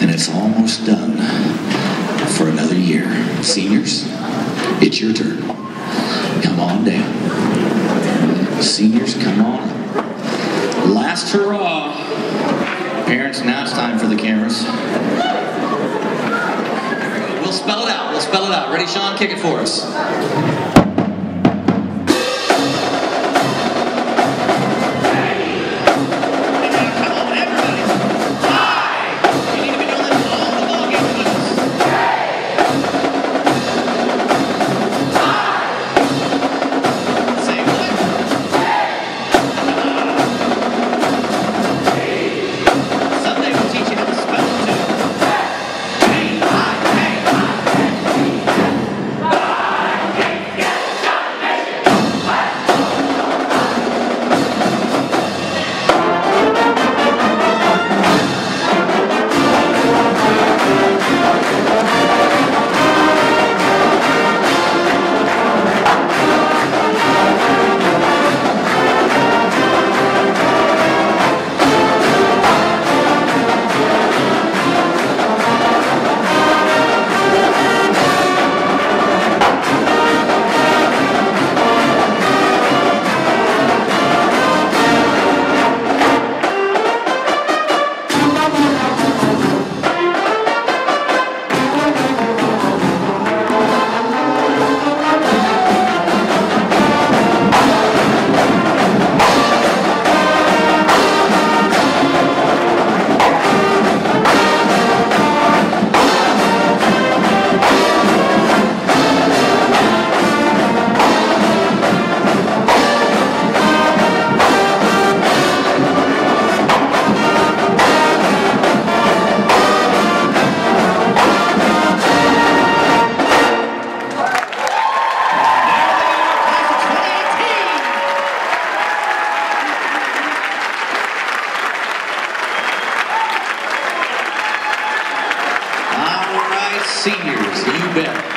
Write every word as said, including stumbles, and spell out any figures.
And it's almost done for another year. Seniors, it's your turn. Come on down. Seniors, come on up. Last hurrah. Parents, now it's time for the cameras. We'll spell it out. We'll spell it out. Ready, Sean? Kick it for us. Seniors, you bet.